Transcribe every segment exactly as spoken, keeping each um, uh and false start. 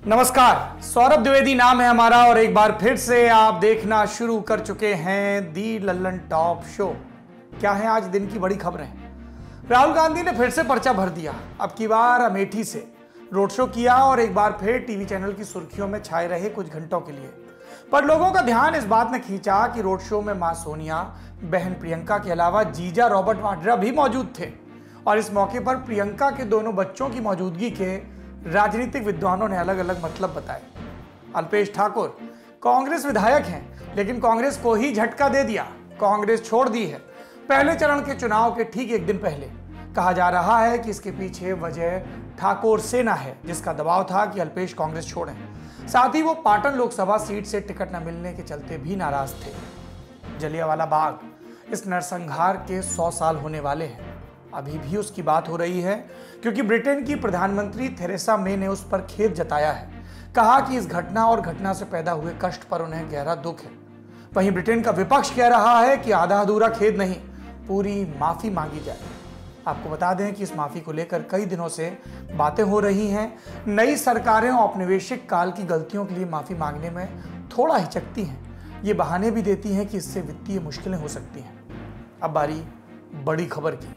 नमस्कार, सौरभ द्विवेदी नाम है हमारा और एक बार फिर से आप देखना शुरू कर चुके हैं दी लल्लनटॉप शो। क्या है आज दिन की बड़ी खबरें? राहुल गांधी ने फिर से पर्चा भर दिया। अब की बार अमेठी से रोड शो किया और एक बार फिर टीवी चैनल की सुर्खियों में छाए रहे कुछ घंटों के लिए। पर लोगों का ध्यान इस बात ने खींचा कि रोड शो में मां सोनिया, बहन प्रियंका के अलावा जीजा रॉबर्ट वाड्रा भी मौजूद थे और इस मौके पर प्रियंका के दोनों बच्चों की मौजूदगी के राजनीतिक विद्वानों ने अलग अलग मतलब बताए। अल्पेश ठाकुर कांग्रेस विधायक हैं, लेकिन कांग्रेस को ही झटका दे दिया, कांग्रेस छोड़ दी है। पहले चरण के चुनाव के ठीक एक दिन पहले कहा जा रहा है कि इसके पीछे वजह ठाकुर सेना है, जिसका दबाव था कि अल्पेश कांग्रेस छोड़ें। साथ ही वो पाटन लोकसभा सीट से टिकट न मिलने के चलते भी नाराज थे। जलियांवाला बाग, इस नरसंहार के सौ साल होने वाले हैं। अभी भी उसकी बात हो रही है क्योंकि ब्रिटेन की प्रधानमंत्री थेरेसा मे ने उस पर खेद जताया है। कहा कि इस घटना और घटना से पैदा हुए कष्ट पर उन्हें गहरा दुख है। वहीं ब्रिटेन का विपक्ष कह रहा है कि आधा अधूरा खेद नहीं, पूरी माफी मांगी जाए। आपको बता दें कि इस माफी को लेकर कई दिनों से बातें हो रही हैं। नई सरकारें औपनिवेशिक काल की गलतियों के लिए माफी मांगने में थोड़ा हिचकती हैं। ये बहाने भी देती हैं कि इससे वित्तीय मुश्किलें हो सकती हैं। अब बारी बड़ी खबर की।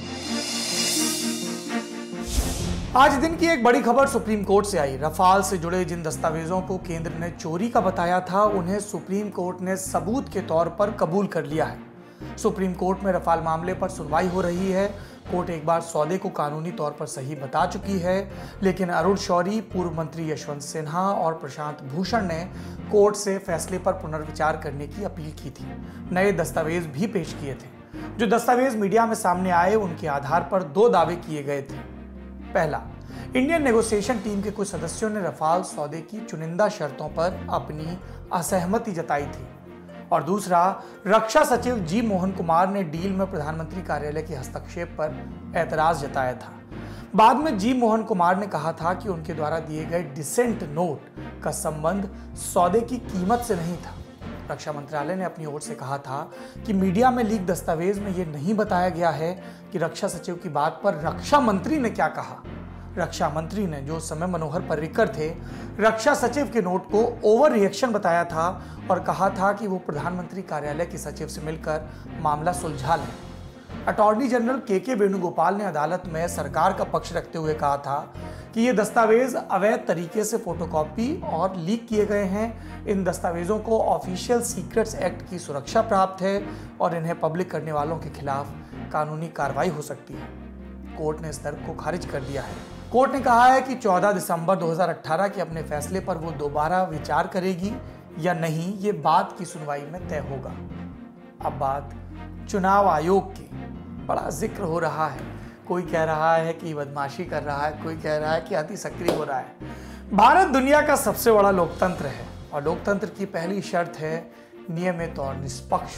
आज दिन की एक बड़ी खबर सुप्रीम कोर्ट से आई। रफाल से जुड़े जिन दस्तावेजों को केंद्र ने चोरी का बताया था, उन्हें सुप्रीम कोर्ट ने सबूत के तौर पर कबूल कर लिया है। सुप्रीम कोर्ट में रफाल मामले पर सुनवाई हो रही है। कोर्ट एक बार सौदे को कानूनी तौर पर सही बता चुकी है, लेकिन अरुण शौरी, पूर्व मंत्री यशवंत सिन्हा और प्रशांत भूषण ने कोर्ट से फैसले पर पुनर्विचार करने की अपील की थी। नए दस्तावेज भी पेश किए थे। जो दस्तावेज मीडिया में सामने आए, उनके आधार पर दो दावे किए गए थे। पहला, इंडियन नेगोशिएशन टीम के कुछ सदस्यों ने रफाल सौदे की चुनिंदा शर्तों पर अपनी असहमति जताई थी और दूसरा, रक्षा सचिव जी मोहन कुमार ने डील में प्रधानमंत्री कार्यालय के हस्तक्षेप पर ऐतराज जताया था। बाद में जी मोहन कुमार ने कहा था कि उनके द्वारा दिए गए डिसेंट नोट का संबंध सौदे की कीमत से नहीं था। रक्षा मंत्रालय ने अपनी ओर से कहा था कि मीडिया में लीक दस्तावेज में यह नहीं बताया गया है कि रक्षा सचिव की बात पर रक्षा मंत्री ने क्या कहा। रक्षा मंत्री ने, जो उस समय मनोहर पर्रिकर थे, रक्षा सचिव के नोट को ओवर रिएक्शन बताया था और कहा था कि वो प्रधानमंत्री कार्यालय के सचिव से मिलकर मामला सुलझा लें। अटॉर्नी जनरल के के वेणुगोपाल ने अदालत में सरकार का पक्ष रखते हुए कहा था कि ये दस्तावेज अवैध तरीके से फोटोकॉपी और लीक किए गए हैं। इन दस्तावेजों को ऑफिशियल सीक्रेट्स एक्ट की सुरक्षा प्राप्त है और इन्हें पब्लिक करने वालों के खिलाफ कानूनी कार्रवाई हो सकती है। कोर्ट ने इस तर्क को खारिज कर दिया है। कोर्ट ने कहा है कि चौदह दिसंबर दो हज़ार अठारह के अपने फैसले पर वो दोबारा विचार करेगी या नहीं, ये बात की सुनवाई में तय होगा। अब बात चुनाव आयोग की। बड़ा जिक्र हो रहा है। कोई कह रहा है कि बदमाशी कर रहा है, कोई कह रहा है कि अति सक्रिय हो रहा है। भारत दुनिया का सबसे बड़ा लोकतंत्र है और लोकतंत्र की पहली शर्त है नियमित और निष्पक्ष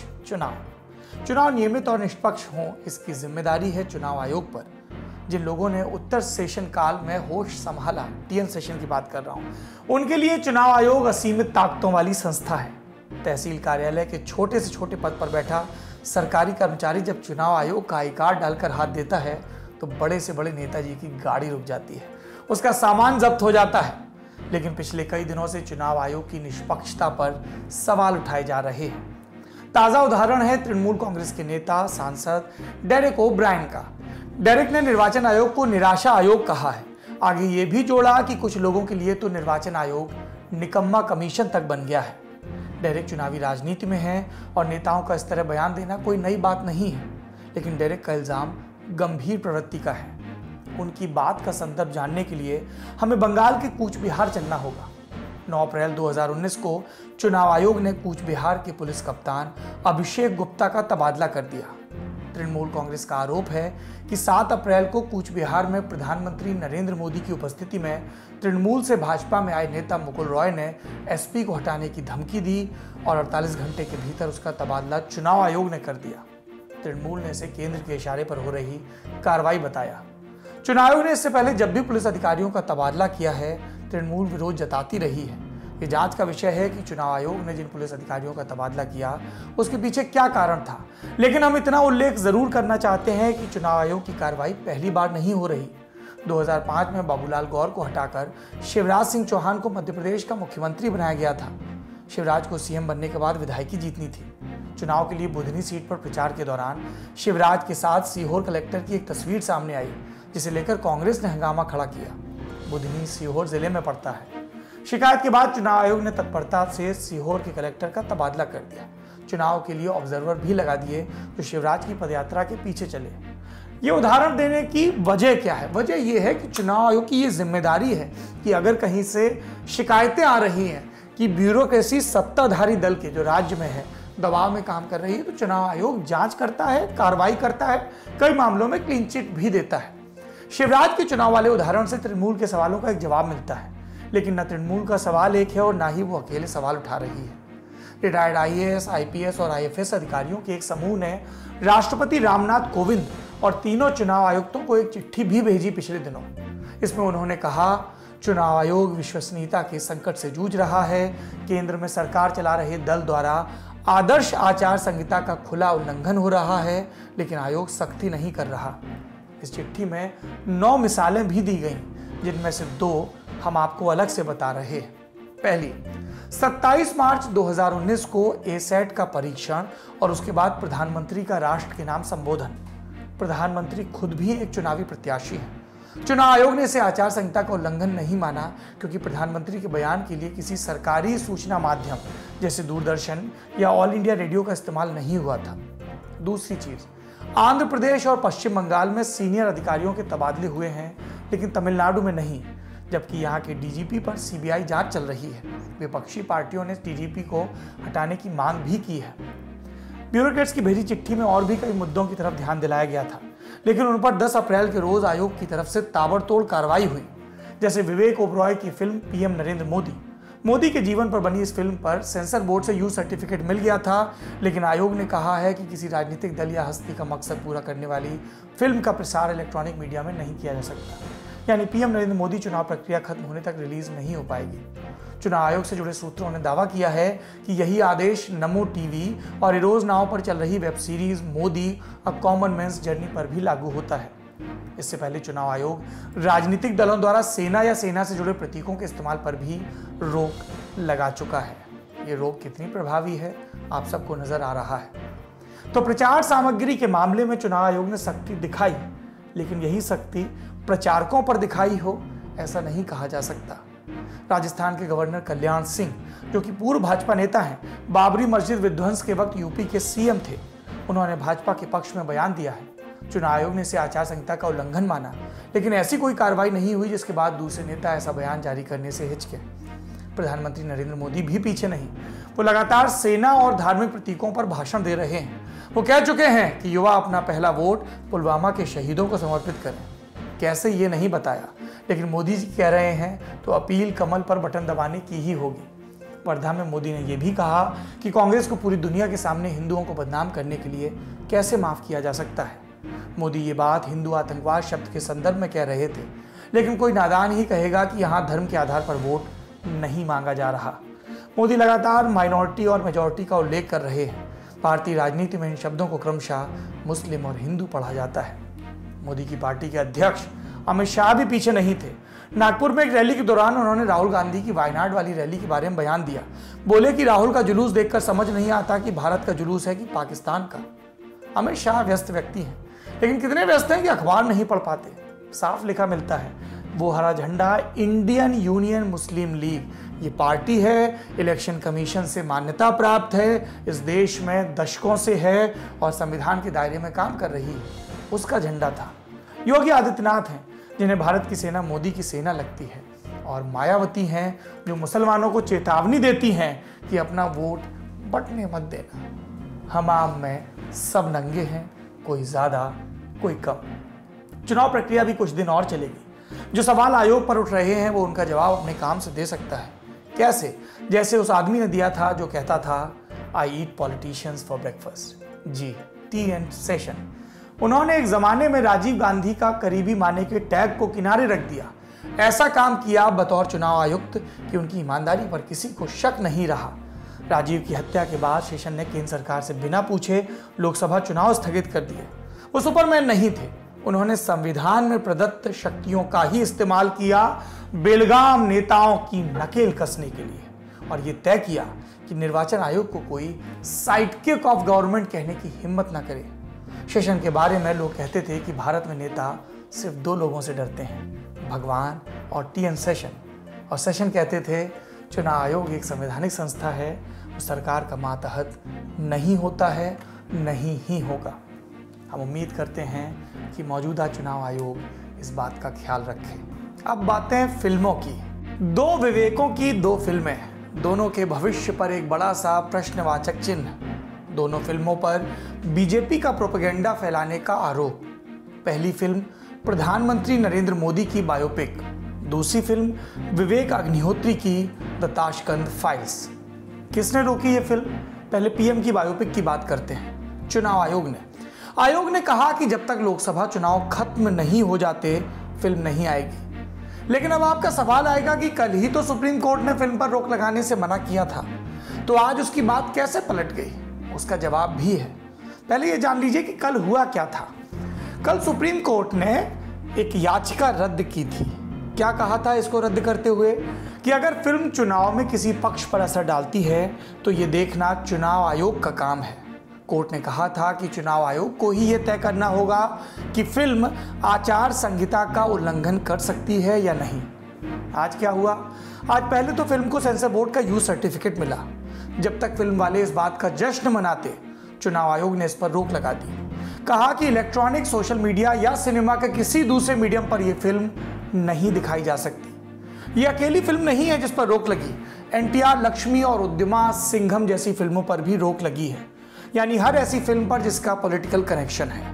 चुनाव। चुनाव नियमित और निष्पक्ष हों, इसकी जिम्मेदारी है चुनाव आयोग पर। जिन लोगों ने उत्तर सेशन काल में होश संभाला, टीएन सेशन की बात कर रहा हूं, उनके लिए चुनाव आयोग असीमित ताकतों वाली संस्था है। तहसील कार्यालय के छोटे से छोटे पद पर बैठा सरकारी कर्मचारी जब चुनाव आयोग का आई कार्ड डालकर हाथ देता है तो बड़े से बड़े नेताजी की गाड़ी रुक जाती है, उसका सामान जब्त हो जाता है। लेकिन पिछले कई दिनों से चुनाव आयोग की निष्पक्षता पर सवाल उठाए जा रहे हैं। ताजा उदाहरण है तृणमूल कांग्रेस के नेता सांसद डेरेक ओब्रायन का। डेरेक ने निर्वाचन आयोग को निराशा आयोग कहा है। आगे ये भी जोड़ा कि कुछ लोगों के लिए तो निर्वाचन आयोग निकम्मा कमीशन तक बन गया है। डेरेक चुनावी राजनीति में है और नेताओं का इस तरह बयान देना कोई नई बात नहीं है, लेकिन डेरेक का इल्जाम गंभीर प्रवृत्ति का है। उनकी बात का संदर्भ जानने के लिए हमें बंगाल के कूच बिहार चलना होगा। नौ अप्रैल दो हज़ार उन्नीस को चुनाव आयोग ने कूच बिहार के पुलिस कप्तान अभिषेक गुप्ता का तबादला कर दिया। तृणमूल कांग्रेस का आरोप है कि सात अप्रैल को कूच बिहार में प्रधानमंत्री नरेंद्र मोदी की उपस्थिति में तृणमूल से भाजपा में आए नेता मुकुल रॉय ने एसपी को हटाने की धमकी दी और अड़तालीस घंटे के भीतर उसका तबादला चुनाव आयोग ने कर दिया। तृणमूल ने इसे केंद्र के इशारे पर हो रही कार्रवाई बताया। चुनाव आयोग ने इससे पहले जब भी पुलिस अधिकारियों का तबादला किया है, तृणमूल विरोध जताती रही है। ये जांच का विषय है कि चुनाव आयोग ने जिन पुलिस अधिकारियों का तबादला किया उसके पीछे क्या कारण था। लेकिन हम इतना उल्लेख जरूर करना चाहते हैं कि चुनाव आयोग की कार्रवाई पहली बार नहीं हो रही। दो हज़ार पाँच में बाबूलाल गौर को हटाकर शिवराज सिंह चौहान को मध्य प्रदेश का मुख्यमंत्री बनाया गया था। शिवराज को सीएम बनने के बाद विधायकी जीतनी थी। चुनाव के लिए बुधनी सीट पर प्रचार के दौरान शिवराज के साथ सीहोर कलेक्टर की एक तस्वीर सामने आई, जिसे लेकर कांग्रेस ने हंगामा खड़ा किया। बुधनी सीहोर जिले में पड़ता है। शिकायत के बाद चुनाव आयोग ने तत्परता से सीहोर के कलेक्टर का तबादला कर दिया। चुनाव के लिए ऑब्जर्वर भी लगा दिए जो शिवराज की पदयात्रा के पीछे चले। ये उदाहरण देने की वजह क्या है? वजह यह है कि चुनाव आयोग की ये जिम्मेदारी है कि अगर कहीं से शिकायतें आ रही हैं कि ब्यूरोक्रेसी सत्ताधारी दल के जो राज्य में है दबाव में काम कर रही है, तो चुनाव आयोग जांच करता है, कार्रवाई करता है, कई मामलों में क्लीन चिट भी देता है। शिवराज के चुनाव वाले उदाहरण से तृणमूल के सवालों का एक जवाब मिलता है, लेकिन न तृणमूल का सवाल एक है और ना ही वो अकेले सवाल उठा रही है। रिटायर्ड आईएएस, आईपीएस और आईएफएस अधिकारियों के एक समूह ने राष्ट्रपति रामनाथ कोविंद और तीनों चुनाव आयुक्तों को एक चिट्ठी भी भेजी पिछले दिनों। इसमें उन्होंने कहा, चुनाव आयोग विश्वसनीयता के संकट से जूझ रहा है। केंद्र में सरकार चला रहे दल द्वारा आदर्श आचार संहिता का खुला उल्लंघन हो रहा है, लेकिन आयोग सख्ती नहीं कर रहा। इस चिट्ठी में नौ मिसालें भी दी गईं, जिनमें से दो हम आपको अलग से बता रहे हैं। पहली, सत्ताईस मार्च दो हज़ार उन्नीस को ए-सेट का परीक्षण और उसके बाद प्रधानमंत्री का राष्ट्र के नाम संबोधन। प्रधानमंत्री खुद भी एक चुनावी प्रत्याशी हैं। चुनाव आयोग ने इसे आचार संहिता का उल्लंघन नहीं माना, क्योंकि प्रधानमंत्री के बयान के लिए किसी सरकारी सूचना माध्यम जैसे दूरदर्शन या ऑल इंडिया रेडियो का इस्तेमाल नहीं हुआ था। दूसरी चीज, आंध्र प्रदेश और पश्चिम बंगाल में सीनियर अधिकारियों के तबादले हुए हैं, लेकिन तमिलनाडु में नहीं, जबकि यहाँ के डीजीपी पर सीबीआई जांच चल रही है। विपक्षी पार्टियों ने डीजीपी को हटाने की मांग भी की है। ब्यूरोक्रेट्स की भेजी चिट्ठी में और भी कई मुद्दों की तरफ ध्यान दिलाया गया था, लेकिन उन पर दस अप्रैल के रोज आयोग की तरफ से ताबड़तोड़ कार्रवाई हुई। जैसे विवेक ओबरॉय की फिल्म पीएम नरेंद्र मोदी मोदी के जीवन पर बनी इस फिल्म पर सेंसर बोर्ड से यू सर्टिफिकेट मिल गया था, लेकिन आयोग ने कहा है कि किसी राजनीतिक दल या हस्ती का मकसद पूरा करने वाली फिल्म का प्रसार इलेक्ट्रॉनिक मीडिया में नहीं किया जा सकता। यानी पीएम नरेंद्र मोदी चुनाव प्रक्रिया खत्म होने तक रिलीज नहीं हो पाएगी। चुनाव आयोग से जुड़े सूत्रों ने दावा किया है कि यही आदेश नमो टीवी और इरोज नाव पर चल रही web series Modi a common man's journey पर भी लागू होता है। इससे पहले चुनाव आयोग राजनीतिक दलों द्वारा सेना या सेना से जुड़े प्रतीकों के इस्तेमाल पर भी रोक लगा चुका है। ये रोक कितनी प्रभावी है आप सबको नजर आ रहा है। तो प्रचार सामग्री के मामले में चुनाव आयोग ने सख्ती दिखाई, लेकिन यही सख्ती प्रचारकों पर दिखाई हो ऐसा नहीं कहा जा सकता। राजस्थान के गवर्नर कल्याण सिंह, जो कि पूर्व भाजपा नेता हैं, बाबरी मस्जिद विध्वंस के वक्त यूपी के सीएम थे। उन्होंने भाजपा के पक्ष में बयान दिया है। चुनाव आयोग ने इसे आचार संहिता का उल्लंघन माना, लेकिन ऐसी कोई कार्रवाई नहीं हुई जिसके बाद दूसरे नेता ऐसा बयान जारी करने से हिचके। प्रधानमंत्री नरेंद्र मोदी भी पीछे नहीं। वो लगातार सेना और धार्मिक प्रतीकों पर भाषण दे रहे हैं। वो कह चुके हैं कि युवा अपना पहला वोट पुलवामा के शहीदों को समर्पित करें। कैसे ये नहीं बताया, लेकिन मोदी जी कह रहे हैं तो अपील कमल पर बटन दबाने की ही होगी। वर्धा में मोदी ने यह भी कहा कि कांग्रेस को पूरी दुनिया के सामने हिंदुओं को बदनाम करने के लिए कैसे माफ किया जा सकता है। मोदी ये बात हिंदू आतंकवाद शब्द के संदर्भ में कह रहे थे, लेकिन कोई नादान ही कहेगा कि यहाँ धर्म के आधार पर वोट नहीं मांगा जा रहा। मोदी लगातार माइनॉरिटी और मेजॉरिटी का उल्लेख कर रहे हैं। भारतीय राजनीति में इन शब्दों को क्रमशः मुस्लिम और हिंदू पढ़ा जाता है। मोदी की पार्टी के अध्यक्ष अमित शाह भी पीछे नहीं थे। नागपुर में एक रैली के दौरान उन्होंने राहुल गांधी की वायनाड वाली रैली के बारे में बयान दिया। बोले कि राहुल का जुलूस देखकर समझ नहीं आता कि भारत का जुलूस है कि पाकिस्तान का। अमित शाह व्यस्त व्यक्ति हैं, लेकिन कितने व्यस्त हैं कि अखबार नहीं पढ़ पाते। साफ लिखा मिलता है, वो हरा झंडा इंडियन यूनियन मुस्लिम लीग, ये पार्टी है, इलेक्शन कमीशन से मान्यता प्राप्त है, इस देश में दशकों से है और संविधान के दायरे में काम कर रही है, उसका झंडा था। योगी आदित्यनाथ हैं, जिन्हें भारत की सेना मोदी की सेना लगती है, और मायावती हैं, जो मुसलमानों को चेतावनी देती हैं कि अपना वोट बंटने मत देना। हम आम में सब नंगे हैं, कोई ज्यादा कोई कम। चुनाव प्रक्रिया भी कुछ दिन और चलेगी। जो सवाल आयोग पर उठ रहे हैं वो उनका जवाब अपने काम से दे सकता है। कैसे? जैसे उस आदमी ने दिया था जो कहता था I eat politicians for breakfast. जी, टी एंड सेशन। उन्होंने एक जमाने में राजीव गांधी का करीबी माने के टैग को किनारे रख दिया। ऐसा काम किया बतौर चुनाव आयुक्त कि उनकी ईमानदारी पर किसी को शक नहीं रहा। राजीव की हत्या के बाद शेषन ने केंद्र सरकार से बिना पूछे लोकसभा चुनाव स्थगित कर दिए। वो सुपरमैन नहीं थे, उन्होंने संविधान में प्रदत्त शक्तियों का ही इस्तेमाल किया बेलगाम नेताओं की नकेल कसने के लिए और यह तय किया कि निर्वाचन आयोग को कोई साइडकिक ऑफ गवर्नमेंट कहने की हिम्मत ना करे। सेशन के बारे में लोग कहते थे कि भारत में नेता सिर्फ दो लोगों से डरते हैं, भगवान और टी एन सेशन। और सेशन कहते थे चुनाव आयोग एक संवैधानिक संस्था है, वो सरकार का मातहत नहीं होता है, नहीं ही होगा। हम उम्मीद करते हैं कि मौजूदा चुनाव आयोग इस बात का ख्याल रखे। अब बातें फिल्मों की। दो विवेकों की दो फिल्में, दोनों के भविष्य पर एक बड़ा सा प्रश्नवाचक चिन्ह। दोनों फिल्मों पर बीजेपी का प्रोपेगेंडा फैलाने का आरोप। पहली फिल्म प्रधानमंत्री नरेंद्र मोदी की बायोपिक, दूसरी फिल्म विवेक अग्निहोत्री की द ताशकंद फाइल्स। किसने रोकी ये फिल्म? पहले पीएम की बायोपिक की बात करते हैं। चुनाव आयोग ने आयोग ने कहा कि जब तक लोकसभा चुनाव खत्म नहीं हो जाते फिल्म नहीं आएगी। लेकिन अब आपका सवाल आएगा कि कल ही तो सुप्रीम कोर्ट ने फिल्म पर रोक लगाने से मना किया था, तो आज उसकी बात कैसे पलट गई? उसका जवाब भी है। पहले ये जान लीजिए कि कल हुआ क्या था। कल सुप्रीम कोर्ट ने एक याचिका रद्द की थी। क्या कहा था इसको रद्द करते हुए? कि अगर फिल्म चुनाव में किसी पक्ष पर असर डालती है तो ये देखना चुनाव आयोग का काम है। कोर्ट ने कहा था कि चुनाव आयोग को ही यह तय करना होगा कि फिल्म आचार संहिता का उल्लंघन कर सकती है या नहीं। आज क्या हुआ? आज पहले तो फिल्म को सेंसर बोर्ड का यू सर्टिफिकेट मिला। जब तक फिल्म वाले इस बात का जश्न मनाते, चुनाव आयोग ने इस पर रोक लगा दी। कहा कि इलेक्ट्रॉनिक, सोशल मीडिया या सिनेमा के किसी दूसरे मीडियम पर यह फिल्म नहीं दिखाई जा सकती। यह अकेली फिल्म नहीं है जिस पर रोक लगी। एनटीआर, लक्ष्मी और उद्यमा सिंघम जैसी फिल्मों पर भी रोक लगी है, यानी हर ऐसी फिल्म पर जिसका पॉलिटिकल कनेक्शन है।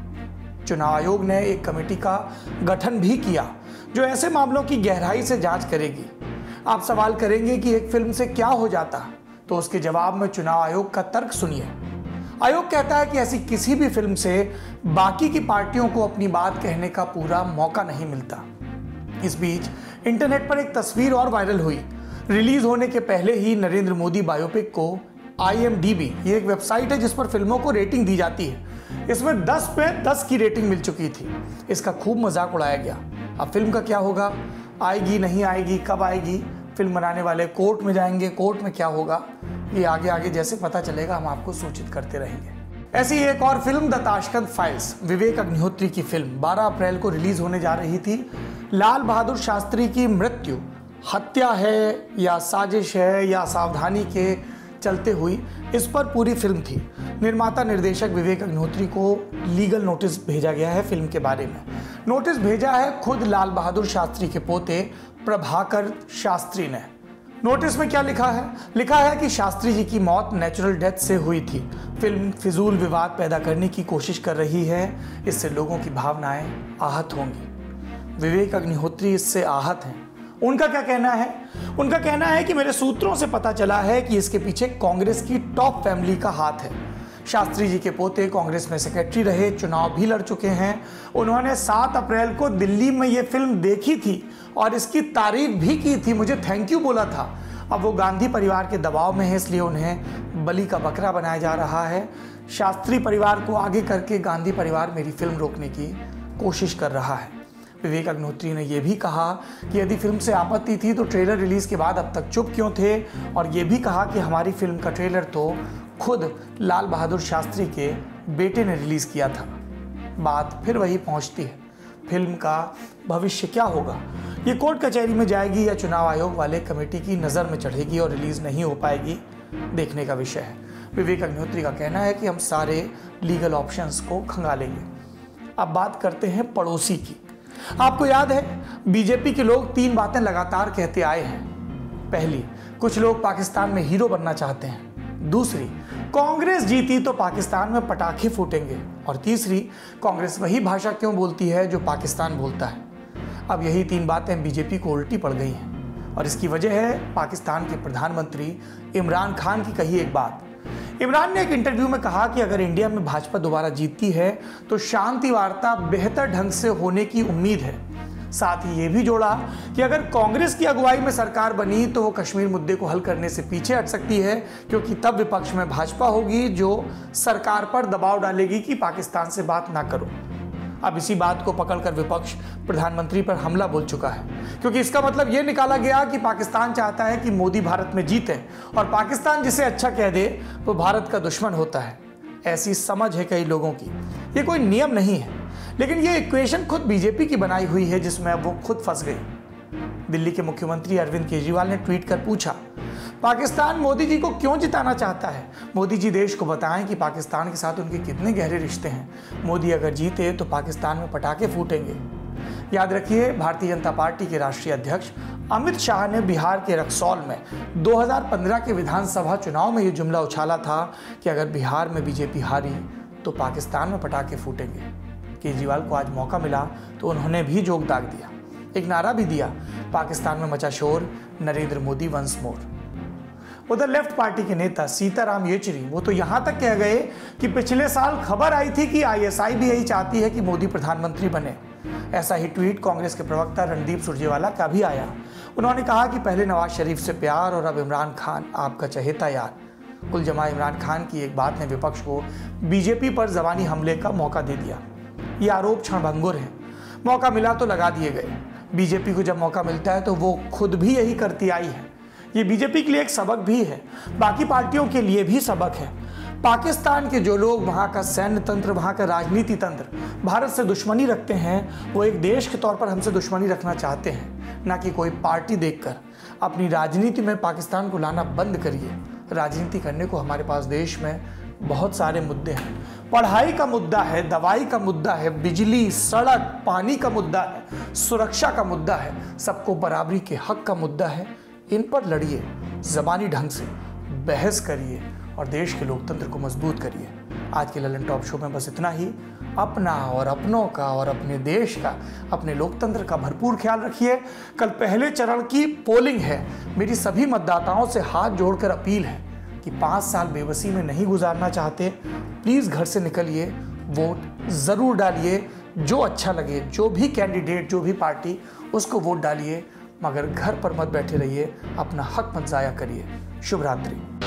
चुनाव आयोग ने एक कमेटी का गठन भी किया जो ऐसे मामलों की गहराई से जांच करेगी। आप सवाल करेंगे कि एक फिल्म से क्या हो जाता, तो उसके जवाब में चुनाव आयोग का तर्क सुनिए। आयोग कहता है कि ऐसी किसी भी फिल्म से बाकी की पार्टियों को अपनी बात कहने का पूरा मौका नहीं मिलता। इस बीच इंटरनेट पर एक तस्वीर और वायरल हुई। रिलीज होने के पहले ही नरेंद्र मोदी बायोपिक को आई एम डी बी, ये एक वेबसाइट है जिस पर फिल्मों को रेटिंग दी जाती है, इसमें दस पे दस की रेटिंग मिल चुकी थी। इसका खूब मजाक उड़ाया गया। अब फिल्म का क्या होगा? आएगी, नहीं आएगी, कब आएगी? फिल्म बनाने वाले कोर्ट में जाएंगे, कोर्ट में क्या होगा ये आगे आगे जैसे पता चलेगा हम आपको सूचित करते रहेंगे। ऐसी एक और film the Tashkent files, Vivek Agnihotri की फिल्म, बारह अप्रैल को रिलीज होने जा रही थी। लाल बहादुर शास्त्री की मृत्यु हत्या है या साजिश है या सावधानी के चलते हुई, इस पर पूरी फिल्म थी। निर्माता निर्देशक विवेक अग्निहोत्री को लीगल नोटिस भेजा गया है फिल्म के बारे में। नोटिस भेजा है खुद लाल बहादुर शास्त्री के पोते प्रभाकर शास्त्री ने। नोटिस में क्या लिखा है? लिखा है कि शास्त्री जी की मौत नेचुरल डेथ से हुई थी। फिल्म फिजूल विवाद पैदा करने की कोशिश कर रही है, इससे लोगों की भावनाएं आहत होंगी। विवेक अग्निहोत्री इससे आहत हैं। उनका क्या कहना है? उनका कहना है कि मेरे सूत्रों से पता चला है कि इसके पीछे कांग्रेस की टॉप फैमिली का हाथ है। शास्त्री जी के पोते कांग्रेस में सेक्रेटरी रहे, चुनाव भी लड़ चुके हैं। उन्होंने सात अप्रैल को दिल्ली में ये फिल्म देखी थी और इसकी तारीफ भी की थी, मुझे थैंक यू बोला था। अब वो गांधी परिवार के दबाव में है, इसलिए उन्हें बलि का बकरा बनाया जा रहा है। शास्त्री परिवार को आगे करके गांधी परिवार मेरी फिल्म रोकने की कोशिश कर रहा है। विवेक अग्निहोत्री ने यह भी कहा कि यदि फिल्म से आपत्ति थी तो ट्रेलर रिलीज के बाद अब तक चुप क्यों थे, और ये भी कहा कि हमारी फिल्म का ट्रेलर तो खुद लाल बहादुर शास्त्री के बेटे ने रिलीज किया था। बात फिर वही पहुंचती है, फिल्म का भविष्य क्या होगा? ये कोर्ट कचहरी में जाएगी या चुनाव आयोग वाले कमेटी की नज़र में चढ़ेगी और रिलीज नहीं हो पाएगी, देखने का विषय है। विवेक अग्निहोत्री का कहना है कि हम सारे लीगल ऑप्शंस को खंगालेंगे। अब बात करते हैं पड़ोसी की। आपको याद है बीजेपी के लोग तीन बातें लगातार कहते आए हैं। पहली, कुछ लोग पाकिस्तान में हीरो बनना चाहते हैं। दूसरी, कांग्रेस जीती तो पाकिस्तान में पटाखे फूटेंगे। और तीसरी, कांग्रेस वही भाषा क्यों बोलती है जो पाकिस्तान बोलता है। अब यही तीन बातें बीजेपी को उल्टी पड़ गई हैं और इसकी वजह है पाकिस्तान के प्रधानमंत्री इमरान खान की कही एक बात। इमरान ने एक इंटरव्यू में कहा कि अगर इंडिया में भाजपा दोबारा जीतती है तो शांति वार्ता बेहतर ढंग से होने की उम्मीद है। साथ ही ये भी जोड़ा कि अगर कांग्रेस की अगुवाई में सरकार बनी तो वो कश्मीर मुद्दे को हल करने से पीछे हट सकती है, क्योंकि तब विपक्ष में भाजपा होगी जो सरकार पर दबाव डालेगी कि पाकिस्तान से बात ना करो। अब इसी बात को पकड़कर विपक्ष प्रधानमंत्री पर हमला बोल चुका है, क्योंकि इसका मतलब यह निकाला गया कि पाकिस्तान चाहता है कि मोदी भारत में जीते और पाकिस्तान जिसे अच्छा कह दे वो भारत का दुश्मन होता है। ऐसी समझ है कई लोगों की। ये कोई नियम नहीं है, लेकिन ये इक्वेशन खुद बीजेपी की बनाई हुई है, जिसमें अब वो खुद फंस गई। दिल्ली के मुख्यमंत्री अरविंद केजरीवाल ने ट्वीट कर पूछा, पाकिस्तान मोदी जी को क्यों जिताना चाहता है? मोदी जी देश को बताएं कि पाकिस्तान के साथ उनके कितने गहरे रिश्ते हैं। मोदी अगर जीते तो पाकिस्तान में पटाखे फूटेंगे। याद रखिए, भारतीय जनता पार्टी के राष्ट्रीय अध्यक्ष अमित शाह ने बिहार के रक्सौल में दो हज़ार पंद्रह के विधानसभा चुनाव में ये जुमला उछाला था कि अगर बिहार में बीजेपी हारी तो पाकिस्तान में पटाखे फूटेंगे। केजरीवाल को आज मौका मिला तो उन्होंने भी जोग दाग दिया, एक नारा भी दिया, पाकिस्तान में मचा शोर, नरेंद्र मोदी वंस मोर। उधर लेफ्ट पार्टी के नेता सीताराम येचुरी वो तो यहां तक कह गए कि पिछले साल खबर आई थी कि आईएसआई भी यही चाहती है कि मोदी प्रधानमंत्री बने। ऐसा ही ट्वीट कांग्रेस के प्रवक्ता रणदीप सुरजेवाला का भी आया। उन्होंने कहा कि पहले नवाज शरीफ से प्यार और अब इमरान खान आपका चहेता यार। कुल जमा इमरान खान की एक बात ने विपक्ष को बीजेपी पर जबानी हमले का मौका दे दिया। ये आरोप क्षणभंगुर है, मौका मिला तो लगा दिए गए। बीजेपी को जब मौका मिलता है तो वो खुद भी यही करती आई है। ये बीजेपी के लिए एक सबक भी है, बाकी पार्टियों के लिए भी सबक है। पाकिस्तान के जो लोग वहाँ का सैन्य तंत्र, वहाँ का राजनीति तंत्र भारत से दुश्मनी रखते हैं, वो एक देश के तौर पर हमसे दुश्मनी रखना चाहते हैं, ना कि कोई पार्टी देखकर। अपनी राजनीति में पाकिस्तान को लाना बंद करिए। राजनीति करने को हमारे पास देश में बहुत सारे मुद्दे हैं। पढ़ाई का मुद्दा है, दवाई का मुद्दा है, बिजली, सड़क, पानी का मुद्दा है, सुरक्षा का मुद्दा है, सबको बराबरी के हक का मुद्दा है। इन पर लड़िए, जबानी ढंग से बहस करिए और देश के लोकतंत्र को मजबूत करिए। आज के लल्लनटॉप शो में बस इतना ही। अपना और अपनों का और अपने देश का, अपने लोकतंत्र का भरपूर ख्याल रखिए। कल पहले चरण की पोलिंग है। मेरी सभी मतदाताओं से हाथ जोड़कर अपील है कि पाँच साल बेबसी में नहीं गुजारना चाहते, प्लीज़ घर से निकलिए, वोट ज़रूर डालिए। जो अच्छा लगे, जो भी कैंडिडेट, जो भी पार्टी, उसको वोट डालिए, मगर घर पर मत बैठे रहिए, अपना हक मत ज़ाया करिए। शुभ रात्रि।